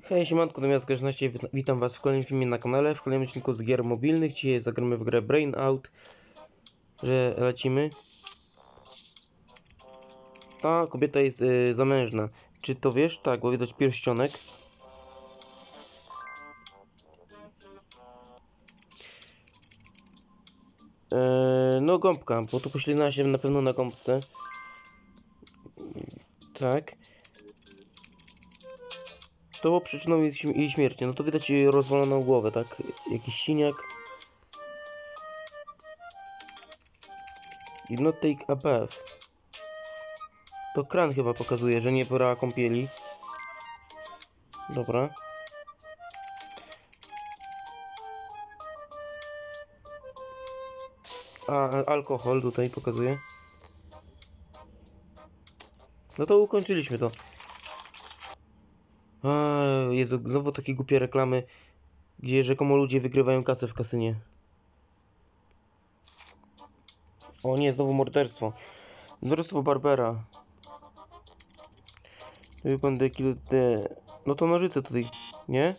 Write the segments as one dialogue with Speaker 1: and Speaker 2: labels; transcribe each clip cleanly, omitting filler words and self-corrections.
Speaker 1: Hej, siemanko, natomiast witam was w kolejnym filmie na kanale, w kolejnym odcinku z gier mobilnych. Dzisiaj zagramy w grę Brain Out, że lecimy. Ta kobieta jest zamężna. Czy to wiesz? Tak, bo widać pierścionek. No gąbka, bo to poślizgnęła się na pewno na gąbce. Tak. To było przyczyną jej śmierci. No to widać jej rozwaloną głowę, tak? Jakiś siniak. Did not take a bath. To kran chyba pokazuje, że nie brała kąpieli. Dobra. A, alkohol tutaj pokazuje. No to ukończyliśmy to. A, Jezu, znowu takie głupie reklamy, gdzie rzekomo ludzie wygrywają kasę w kasynie. O nie, znowu morderstwo. Morderstwo Barbera. No to nożyce tutaj, nie?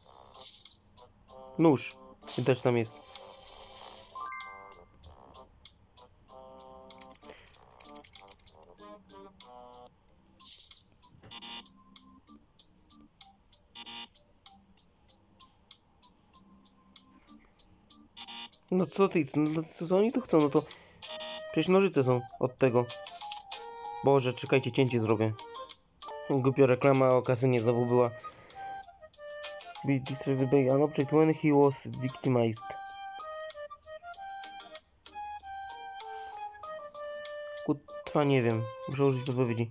Speaker 1: Nóż. Widać tam jest. No co ty, no, co oni tu chcą? No to przecież nożyce są od tego. Boże, czekajcie, cięcie zrobię. Głupia reklama o kasynie znowu była. Be destroyed by an object when he was victimized. Kutwa, nie wiem. Muszę użyć podpowiedzi.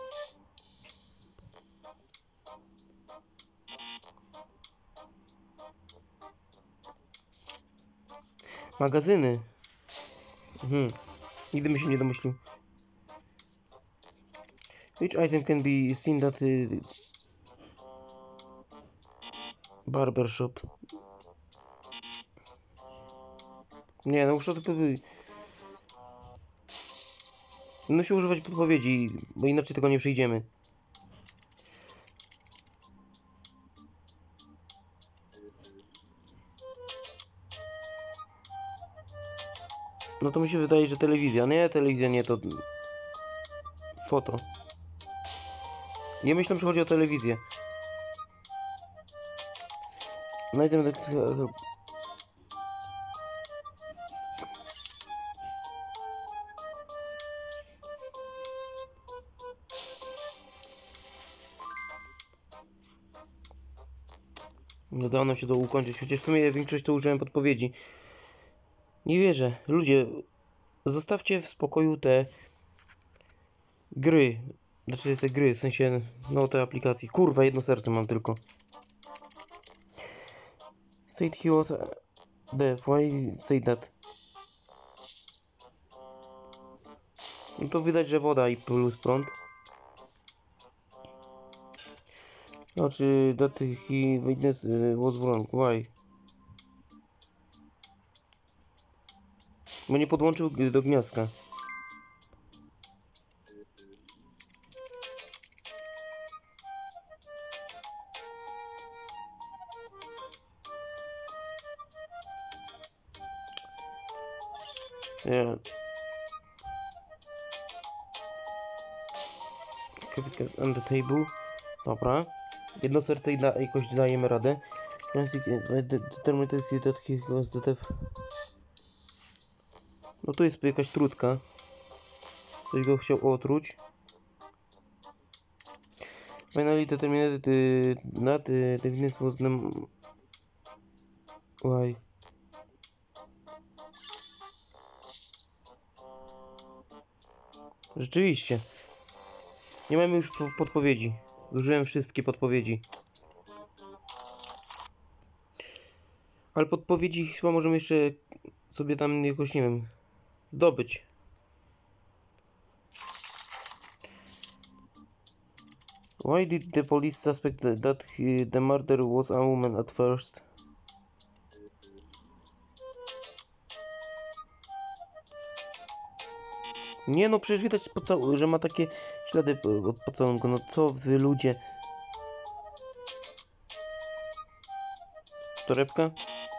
Speaker 1: Magazyny. Nigdy bym się nie domyślił. Which item can be seen at the barbershop? Nie, no muszę to muszę używać podpowiedzi, bo inaczej tego nie przejdziemy. No to mi się wydaje, że telewizja. Nie, telewizja nie, to foto. Ja myślę, że chodzi o telewizję. Znajdę tak. Udało nam się to ukończyć, chociaż w sumie większość to użyłem podpowiedzi. Nie wierzę. Ludzie, zostawcie w spokoju te gry. Znaczy te gry, w sensie, no te aplikacje. Kurwa, jedno serce mam tylko. Said he was deaf. Why say that? No to widać, że woda i plus prąd. Znaczy, that he witness was wrong. Why? Bo nie podłączył do gniazdka. Yeah. Chemicals on the table. Dobra. Jedno serce i jakoś dajemy radę. No tu jest jakaś trutka. Ktoś go chciał otruć. Finally determined not the evidence was them. Why? Rzeczywiście. Nie mamy już podpowiedzi. Użyłem wszystkie podpowiedzi. Ale podpowiedzi chyba możemy jeszcze sobie tam jakoś, nie wiem, zdobyć. Why did the police suspect that the murder was a woman at first? Nie no, przecież widać że ma takie ślady od pocałunku. No co wy ludzie? torebka.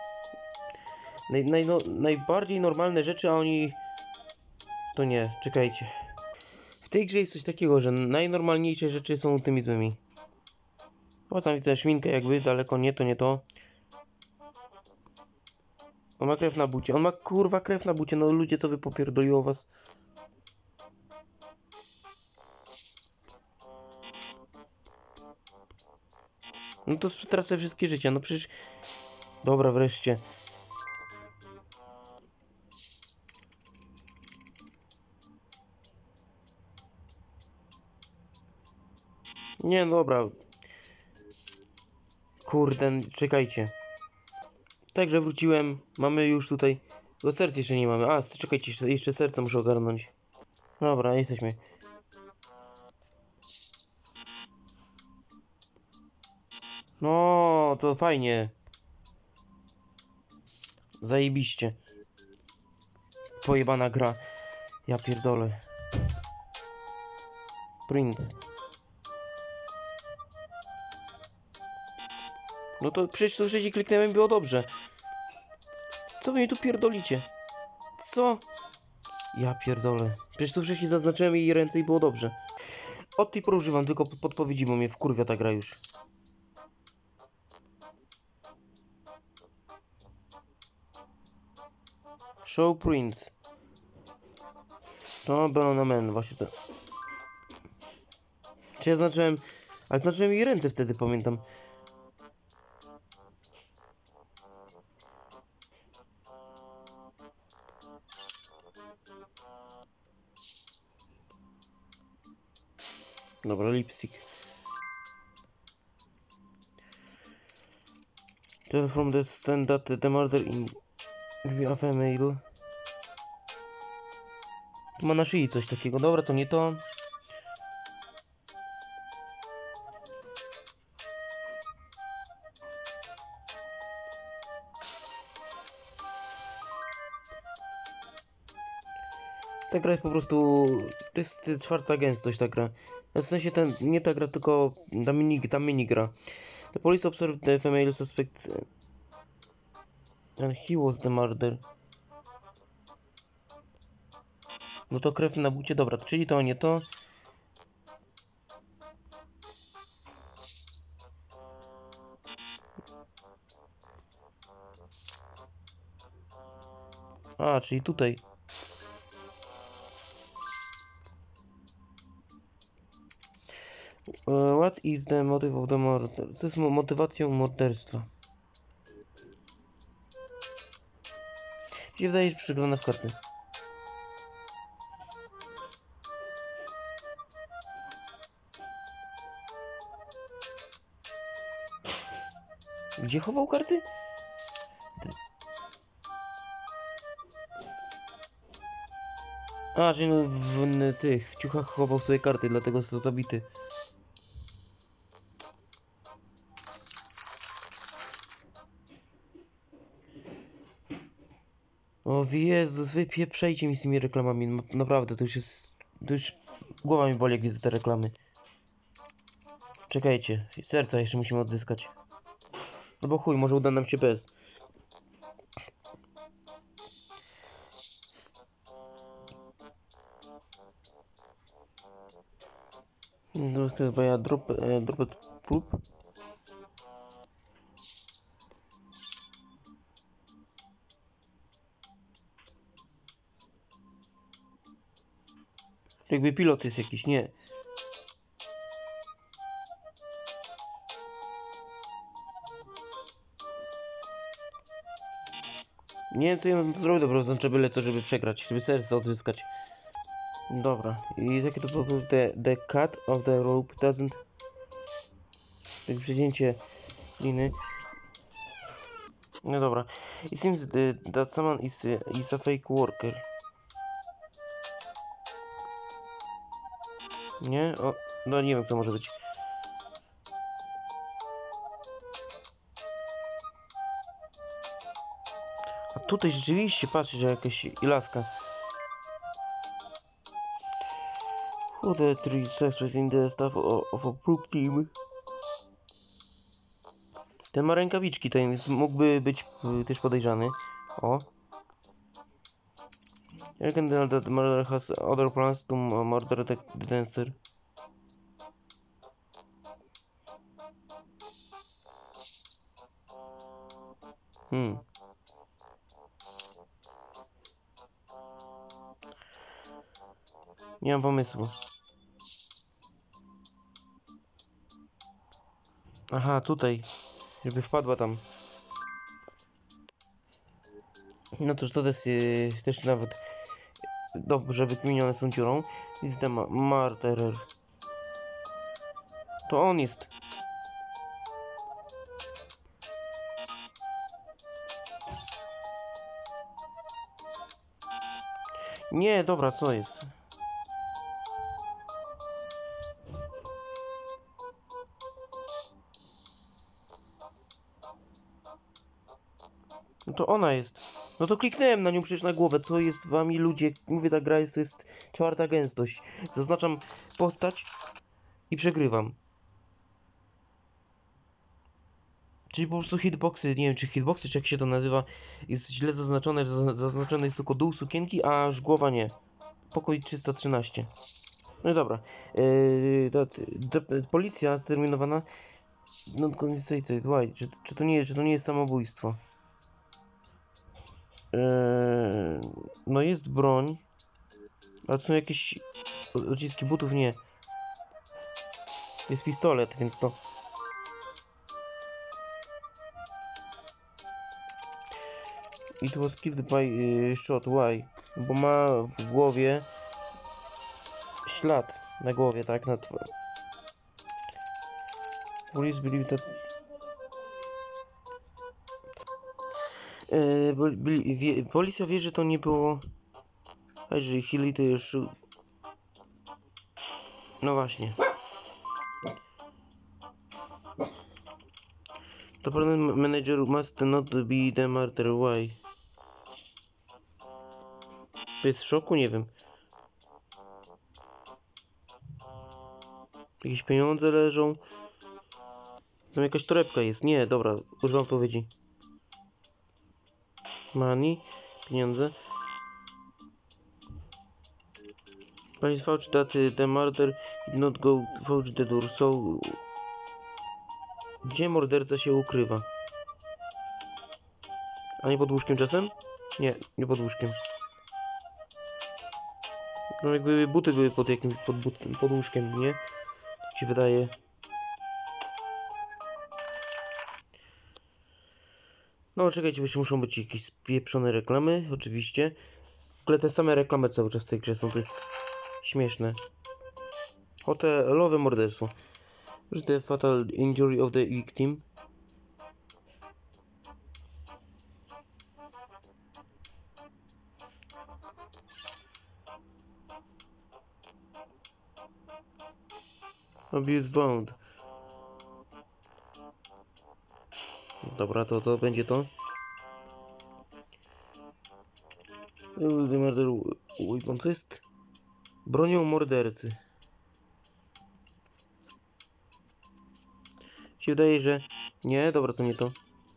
Speaker 1: Najbardziej normalne rzeczy, a oni... To nie, czekajcie. W tej grze jest coś takiego, że najnormalniejsze rzeczy są tymi złymi. O, tam widzę szminkę jakby, daleko nie, to nie to. On ma krew na bucie, on ma kurwa krew na bucie, no ludzie, co wy popierdoliło was? No to tracę wszystkie życia, no przecież... Dobra, wreszcie. Nie, no dobra. Kurde, czekajcie. Także wróciłem, mamy już tutaj... Bo serc jeszcze nie mamy. A, czekajcie, jeszcze serce muszę ogarnąć. Dobra, jesteśmy. No, to fajnie. Zajebiście. Pojebana gra. Ja pierdolę. Prince. No to przecież tu wcześniej kliknąłem i było dobrze. Co wy mi tu pierdolicie? Co? Ja pierdolę. Przecież tu wcześniej zaznaczyłem jej ręce i było dobrze. Od tej pory używam tylko podpowiedzi, bo mnie wkurwia ta gra już. Show Prince. To Banana Man, właśnie to. Czy ja zaznaczyłem... Ale zaznaczyłem jej ręce wtedy, pamiętam. Dobra, lipstick. Tell from the stand that the murder in a female. Tu ma na szyi coś takiego. Dobra, to nie to. Ta gra jest po prostu... To jest czwarta gęstość ta gra. W sensie nie ta gra, tylko ta minigra. The police observed the female suspect and he was the murderer. No to krew na bucie, dobra, czyli to nie to. A, czyli tutaj. What is the motive of the murder? Co jest motywacją morderstwa? Mi się wydaje, że przegrana w karty. Gdzie chował karty? A, czyli no w ciuchach chował sobie karty, dlatego został zabity. O Jezus, wypieprzejcie mi z tymi reklamami, naprawdę, to już jest... To już... Głowa mi boli, jak widzę te reklamy. Czekajcie, serca jeszcze musimy odzyskać. No bo chuj, może uda nam się bez. Bo ja drop prób. Jakby pilot jest jakiś, nie. Nie wiem co ja zrobię, dobra, znaczy byle co, żeby przegrać, żeby serce odzyskać. Dobra, i jakie to było? The cut of the rope doesn't... Tak przecięcie liny. No dobra. It seems that someone is a fake worker. Nie? O, no nie wiem kto może być. A tutaj rzeczywiście patrzcie, że jakaś laska. Who the three suspects in the staff of a proof team? Ten ma rękawiczki, ten więc mógłby być też podejrzany. O. I can tell that the murderer has other plans to murder the dancer. Nie mam pomysłu. Aha, tutaj. Żeby wpadła tam. No toż to też nawet dobrze wykminione są dziurą. Is the murderer. To on jest. Nie, dobra, co jest? No to ona jest. No to kliknąłem na nią przecież na głowę. Co jest z wami ludzie? Mówię, ta gra jest czwarta gęstość. Zaznaczam postać i przegrywam. Czyli po prostu hitboxy, nie wiem czy hitboxy, czy jak się to nazywa, jest źle zaznaczone, że zaznaczone jest tylko dół sukienki, a aż głowa nie. Pokój 313. No i dobra. Policja zdeterminowana. No why? Czy to nie jest samobójstwo? No jest broń. Ale to są jakieś odciski butów? Nie. Jest pistolet, więc to... It was killed by shot. Why? Bo ma w głowie ślad na głowie, tak? Police believe that... Policja wie, że to nie było... A jeżeli Hilly to już... No właśnie. To problem manager must not be the murderer. Why? Jest w szoku? Nie wiem. Jakieś pieniądze leżą. Tam jakaś torebka jest. Nie, dobra. Używam odpowiedzi. Money. Pieniądze. Police found that the murderer did not go through the door, so... Gdzie morderca się ukrywa? A nie pod łóżkiem czasem? Nie, nie pod łóżkiem. No jakby buty były pod jakimś pod łóżkiem, nie? Tak się wydaje. No czekajcie, bo muszą być jakieś spieprzone reklamy, oczywiście. W ogóle te same reklamy cały czas w tej grze są, to jest śmieszne. Hotelowe morderstwo. The fatal injury of the victim. Abuse wound. Dobra, to będzie to. The murder weapon, co jest? Bronią mordercy. Się wydaje, że... Nie, dobra, to nie to.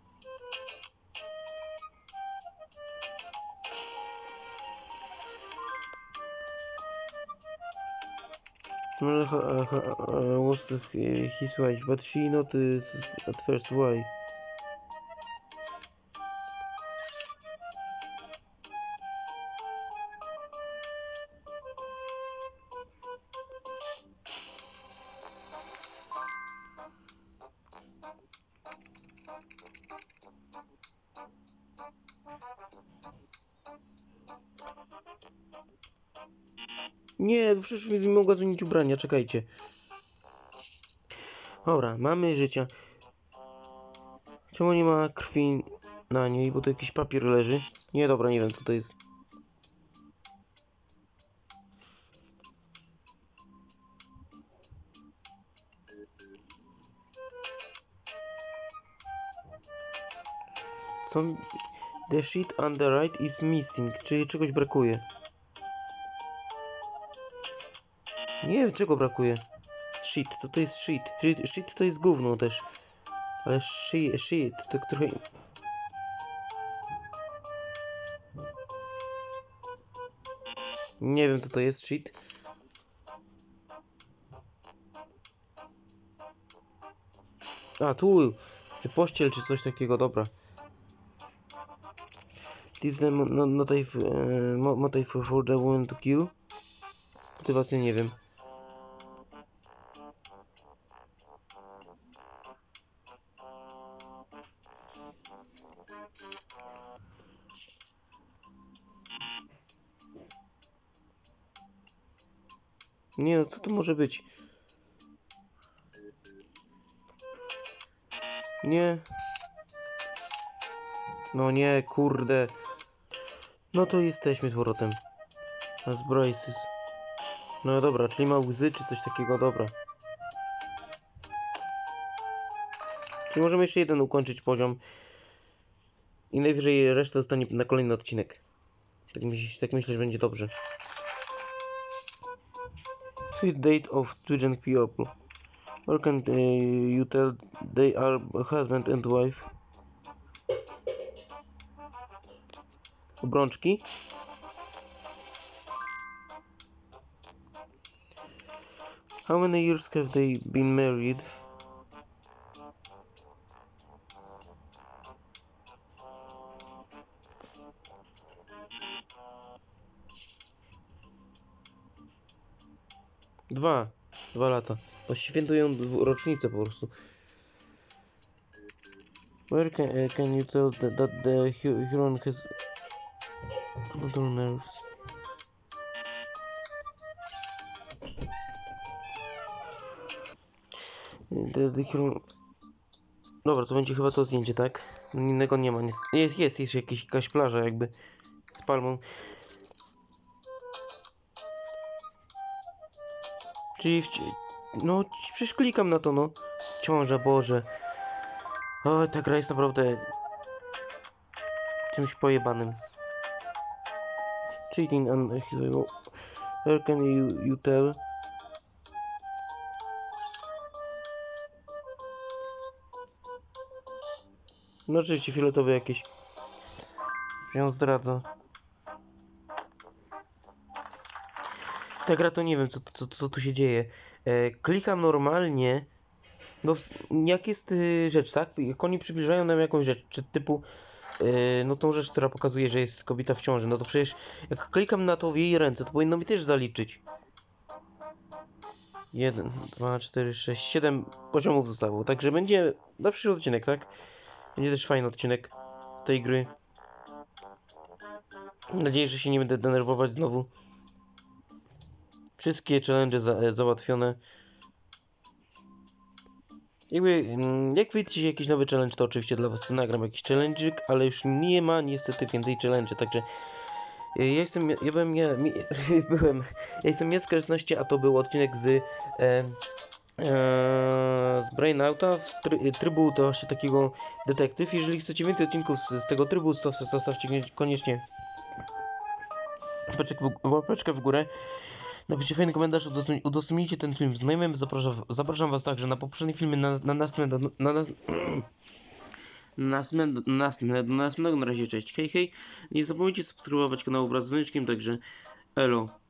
Speaker 1: Was his wife, but she not at first. Why? Nie, przecież mi mogła zmienić ubrania, czekajcie. Dobra, mamy życia. Czemu nie ma krwi na niej, bo tu jakiś papier leży? Nie, dobra, nie wiem co to jest. Co? The sheet on the right is missing. Czyli czegoś brakuje. Nie wiem czego brakuje. Shit, co to jest shit? Shit to jest gówno też. Ale shit, to tak trochę... Nie wiem co to jest shit. A, tu! Czy pościel, czy coś takiego, dobra. This is the motive for the woman to kill. Motywację nie wiem. Nie no, co to może być? Nie. No nie, kurde. No to jesteśmy z powrotem. As braces. No dobra, czyli ma łzy czy coś takiego, dobra. Czyli możemy jeszcze jeden ukończyć poziom. I najwyżej reszta zostanie na kolejny odcinek. Tak myślę, że będzie dobrze. Sweet date of two young people. Or can you tell they are husband and wife? Obrączki. How many years have they been married? Dwa lata. Bo świętują rocznicę po prostu. Where can you tell that the Huron has motor nerves? The Huron... Dobra, to będzie chyba to zdjęcie, tak? Innego nie ma. Jest jakaś plaża jakby z palmą. Czyli no przecież klikam na to, no. Ciąża, Boże. O, ta gra jest naprawdę czymś pojebanym. Cheating and where can you tell? No oczywiście fioletowe jakieś. Ją zdradza. Ta gra to nie wiem co tu się dzieje. Klikam normalnie. No jak jest rzecz, tak? Jak oni przybliżają nam jakąś rzecz, czy typu no tą rzecz, która pokazuje, że jest kobieta w ciąży, no to przecież jak klikam na to w jej ręce, to powinno mi też zaliczyć. 1, 2, 4, 6, 7 poziomów zostało, także będzie na przyszły odcinek, tak? Będzie też fajny odcinek z tej gry. Mam nadzieję, że się nie będę denerwować znowu. Wszystkie challenge załatwione. Jak wyjdzie jakiś nowy challenge, to oczywiście dla was nagram jakiś challenge'ik, ale już nie ma niestety więcej challenge, także ja jestem Jaskar16, a to był odcinek z Brainouta w trybu to właśnie takiego detektyw. Jeżeli chcecie więcej odcinków z tego trybu, zostawcie koniecznie łapeczkę w górę. Napiszcie fajny komentarz, udostępnijcie ten film znajomym. Zapraszam was także na poprzednie filmy, na następnego. Na razie, cześć, hej, hej. Nie zapomnijcie subskrybować kanału wraz z dzwoneczkiem, także elo.